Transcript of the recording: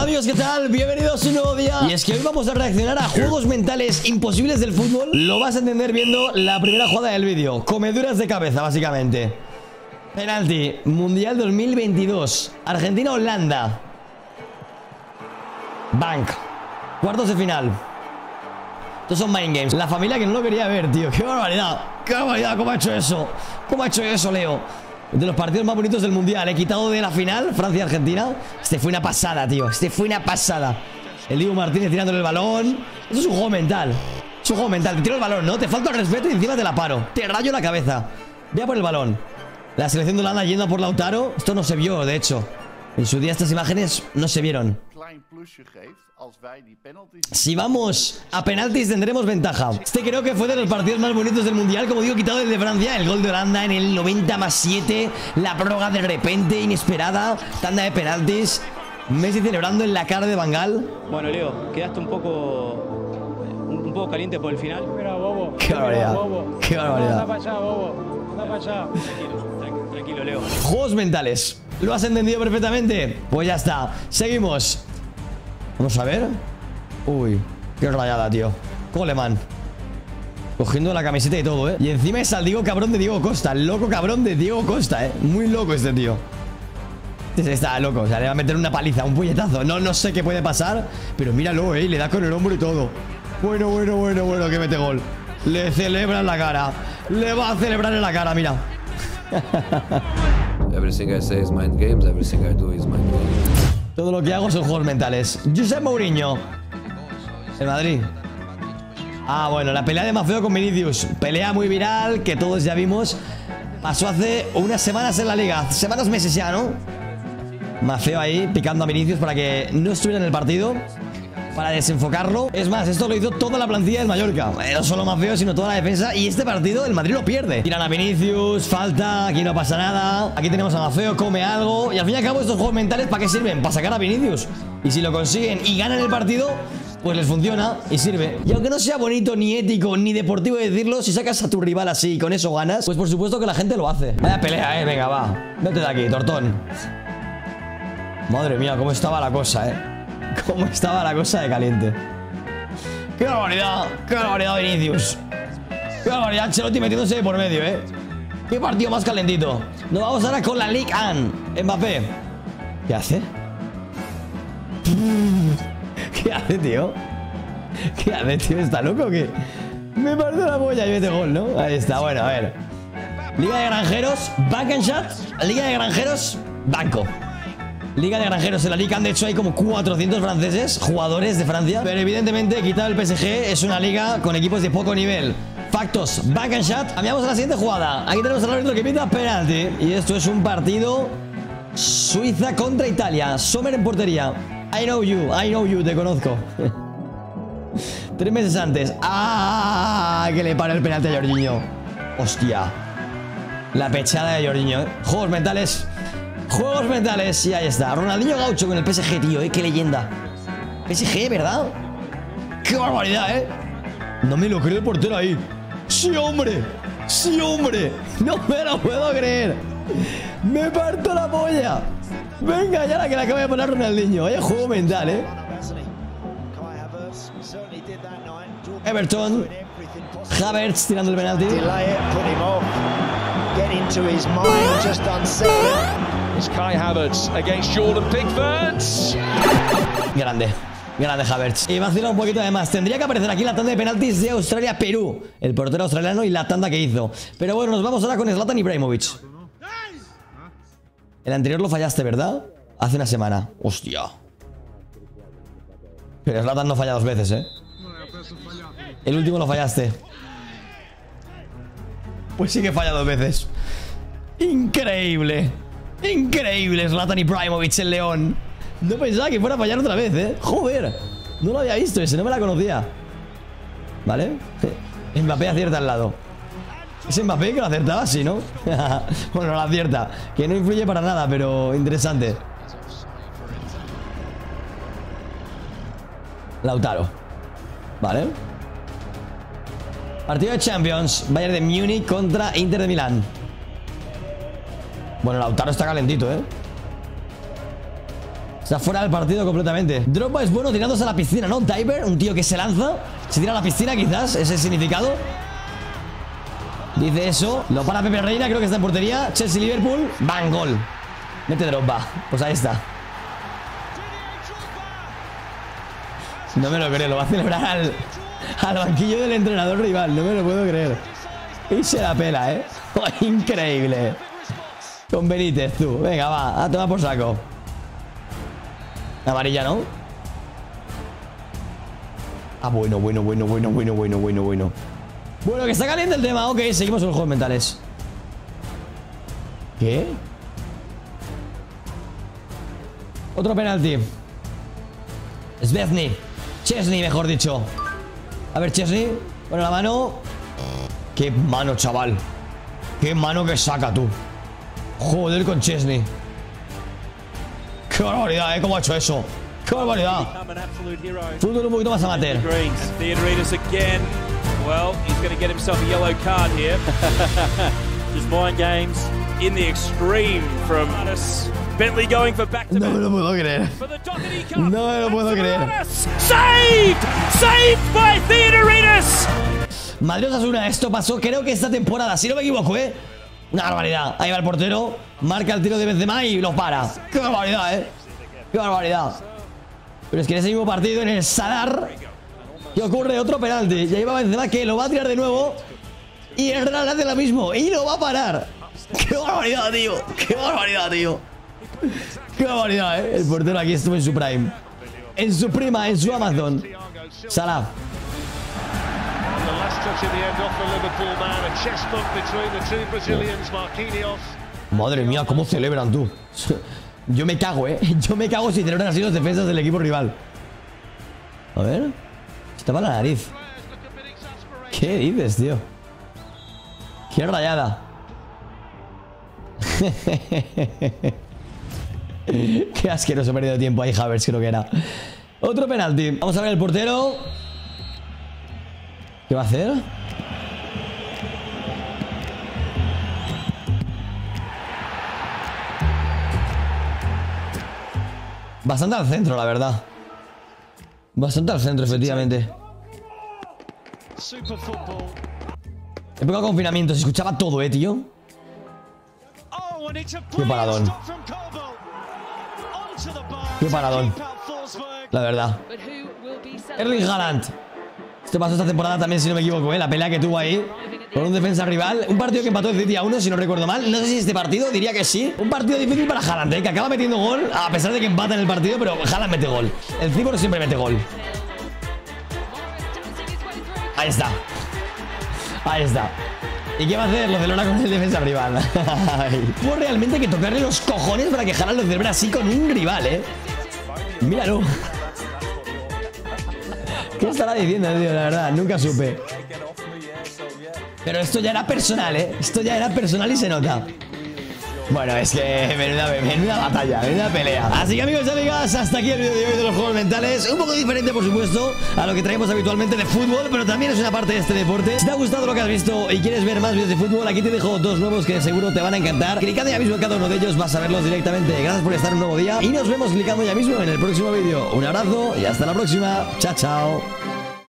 amigos, ¿qué tal? Bienvenidos a un nuevo día. Y es que hoy vamos a reaccionar a juegos mentales imposibles del fútbol. Lo vas a entender viendo la primera jugada del vídeo. Comeduras de cabeza, básicamente. Penalti, Mundial 2022, Argentina-Holanda. Bank, cuartos de final. Estos son Mind Games. La familia que no lo quería ver, tío. ¡Qué barbaridad! ¡Qué barbaridad! ¿Cómo ha hecho eso? ¿Cómo ha hecho eso, Leo? De los partidos más bonitos del Mundial. He quitado de la final, Francia-Argentina. Este fue una pasada, tío. Este fue una pasada. El Diego Martínez tirándole el balón. Eso es un juego mental. Es un juego mental. Te tiro el balón, ¿no? Te falta el respeto y encima te la paro. Te rayo la cabeza. Ve a por el balón. La selección de Holanda yendo a por Lautaro. Esto no se vio, de hecho. En su día estas imágenes no se vieron. Si vamos a penaltis tendremos ventaja. Este creo que fue de los partidos más bonitos del Mundial. Como digo, quitado el de Francia. El gol de Holanda en el 90+7. La prórroga de repente, inesperada. Tanda de penaltis. Messi celebrando en la cara de Van Gaal. Bueno, Leo, quedaste un poco caliente por el final. Mira, bobo. Qué barbaridad. Bobo. Qué barbaridad. Anda para allá, bobo. Anda para allá. Tranquilo, Leo. Juegos mentales. ¿Lo has entendido perfectamente? Pues ya está. Seguimos. Vamos a ver. Uy, qué rayada, tío. Coleman. Cogiendo la camiseta y todo, ¿eh? Y encima es al Diego cabrón de Diego Costa. El loco cabrón de Diego Costa, ¿eh? Muy loco este tío. Este está loco. O sea, le va a meter una paliza, un puñetazo. No sé qué puede pasar. Pero míralo, ¿eh? Le da con el hombro y todo. Bueno, que mete gol. Le celebra en la cara. Le va a celebrar en la cara, mira. Everything I say is mind games, everything I do is mind games. Todo lo que hago son juegos mentales. Josep Mourinho. El Madrid. Ah, bueno, la pelea de Maffeo con Vinicius. Pelea muy viral que todos ya vimos. Pasó hace unas semanas en la liga. Semanas, meses ya, ¿no? Maffeo ahí picando a Vinicius para que no estuviera en el partido, para desenfocarlo. Es más, esto lo hizo toda la plantilla del Mallorca. No solo Maffeo, sino toda la defensa. Y este partido el Madrid lo pierde. Tiran a Vinicius, falta, aquí no pasa nada. Aquí tenemos a Maffeo, come algo. Y al fin y al cabo estos juegos mentales, ¿para qué sirven? Para sacar a Vinicius. Y si lo consiguen y ganan el partido, pues les funciona y sirve. Y aunque no sea bonito, ni ético, ni deportivo decirlo, si sacas a tu rival así y con eso ganas, pues por supuesto que la gente lo hace. Vaya pelea, venga, va. Vete de aquí, tortón. Madre mía, cómo estaba la cosa, cómo estaba la cosa de caliente. ¡Qué barbaridad, Vinicius! ¡Qué barbaridad, Ancelotti metiéndose por medio, ¡Qué partido más calentito! Nos vamos ahora con la Ligue 1. Mbappé. ¿Qué hace? ¿Qué hace, tío? ¿Qué hace, tío? ¿Está loco o qué? Me parte la polla y mete gol, ¿no? Ahí está, bueno, a ver. Liga de Granjeros, Bank and Shot. Liga de Granjeros, Banco. Liga de Granjeros en la Liga. De hecho hay como 400 franceses, jugadores de Francia. Pero evidentemente, quitado el PSG, es una liga con equipos de poco nivel. Factos, Bank and Shot. Cambiamos a la siguiente jugada. Aquí tenemos al árbitro que pita penalti. Y esto es un partido Suiza contra Italia. Sommer en portería. I know you, te conozco. 3 meses antes. ¡Ah! Que le para el penalti a Jorginho. Hostia. La pechada de Jorginho, Juegos mentales. Juegos mentales, y ahí está. Ronaldinho Gaucho con el PSG, tío, qué leyenda. PSG, ¿verdad? ¡Qué barbaridad, No me lo creo el portero ahí. ¡Sí, hombre! ¡Sí, hombre! ¡No me lo puedo creer! ¡Me parto la polla! Venga, ya la que le acaba de poner Ronaldinho. Vaya juego mental, Everton. Havertz tirando el penalti. Get into his mind, just unsettled. It's Kai Havertz against Jordan Pickford. Grande Havertz. Y vacila un poquito además. Tendría que aparecer aquí la tanda de penaltis de Australia-Perú. El portero australiano y la tanda que hizo. Pero bueno, nos vamos ahora con Zlatan Ibrahimovic. El anterior lo fallaste, ¿verdad? Hace una semana. Hostia. Pero Zlatan no falla 2 veces, El último lo fallaste. Pues sí que falla 2 veces. Increíble. Increíble, Zlatan Ibrahimovic, el león. No pensaba que fuera a fallar otra vez, Joder. No lo había visto ese, no me la conocía. ¿Vale? Mbappé acierta al lado. ¿Es Mbappé que lo acertaba? Sí, ¿no? Bueno, lo acierta. Que no influye para nada, pero interesante. Lautaro. ¿Vale? Partido de Champions. Bayern de Múnich contra Inter de Milán. Bueno, Lautaro está calentito, Está fuera del partido completamente. Drogba es bueno tirándose a la piscina, ¿no? Diver, un tío que se lanza, se tira a la piscina, quizás, ese es el significado. Dice eso. Lo para Pepe Reina, creo que está en portería. Chelsea-Liverpool, van, gol. Mete Drogba, pues ahí está. No me lo creo, lo va a celebrar al banquillo del entrenador rival. No me lo puedo creer. Y se la pela, ¿eh? Increíble. Con Benítez, tú. Venga, va, a tomar por saco. Amarilla, ¿no? Ah, bueno. Bueno, que está caliente el tema. Ok, seguimos con los juegos mentales. ¿Qué? Otro penalti. Szczesny. Szczesny, mejor dicho. A ver, Szczesny. Pone la mano. Qué mano, chaval. Qué mano que saca, tú. Joder con Szczesny. Qué barbaridad, ¿Cómo ha hecho eso? Qué barbaridad. Fútbol un poquito más amateur. Theodorides again. Well, he's going to get himself a yellow card here. Just mind games in the extreme from Bentley going for back-to-back. No me lo puedo creer. No me lo puedo creer. Saved! Saved by Theodorides! Madrid Osasuna, esto pasó creo que esta temporada, si no me equivoco, Una barbaridad. Ahí va el portero, marca el tiro de Benzema y lo para. Qué barbaridad, Qué barbaridad. Pero es que en ese mismo partido, en el Sadar, que ocurre otro penalti. Ya iba Benzema que lo va a tirar de nuevo y el Real hace lo mismo y lo va a parar. Qué barbaridad, tío. Qué barbaridad, tío. Qué barbaridad, El portero aquí estuvo en su prime, en su prima, en su Amazon. Salah. Madre mía, cómo celebran, tú. Yo me cago, Yo me cago si celebran así los defensas del equipo rival. A ver. Se tapa la nariz. ¿Qué dices, tío? Qué rayada. Qué asqueroso, perdido tiempo ahí, Havertz, creo que era. Otro penalti. Vamos a ver el portero. ¿Qué va a hacer? Bastante al centro, la verdad. Bastante al centro, efectivamente. Época de confinamiento, se escuchaba todo, tío. Qué paradón. Qué paradón. La verdad. Erling Haaland. Esto pasó esta temporada también, si no me equivoco, La pelea que tuvo ahí con un defensa rival. Un partido que empató el City a 1, si no recuerdo mal. No sé si este partido, diría que sí. Un partido difícil para Haaland, que acaba metiendo gol, a pesar de que empata en el partido, pero Haaland mete gol. El Cibor siempre mete gol. Ahí está. Ahí está. ¿Y qué va a hacer? Lo celebra con el defensa rival. Tuvo realmente que tocarle los cojones para que Haaland lo celebre así con un rival, Míralo. ¿Qué estará diciendo, tío? La verdad, nunca supe. Pero esto ya era personal, Esto ya era personal y se nota. Bueno, es que menuda batalla, menuda pelea. Así que, amigos y amigas, hasta aquí el vídeo de hoy de los juegos mentales. Un poco diferente, por supuesto, a lo que traemos habitualmente de fútbol, pero también es una parte de este deporte. Si te ha gustado lo que has visto y quieres ver más vídeos de fútbol, aquí te dejo dos nuevos que seguro te van a encantar. Clicando ya mismo en cada uno de ellos, vas a verlos directamente. Gracias por estar un nuevo día y nos vemos clicando ya mismo en el próximo vídeo. Un abrazo y hasta la próxima. Chao, chao.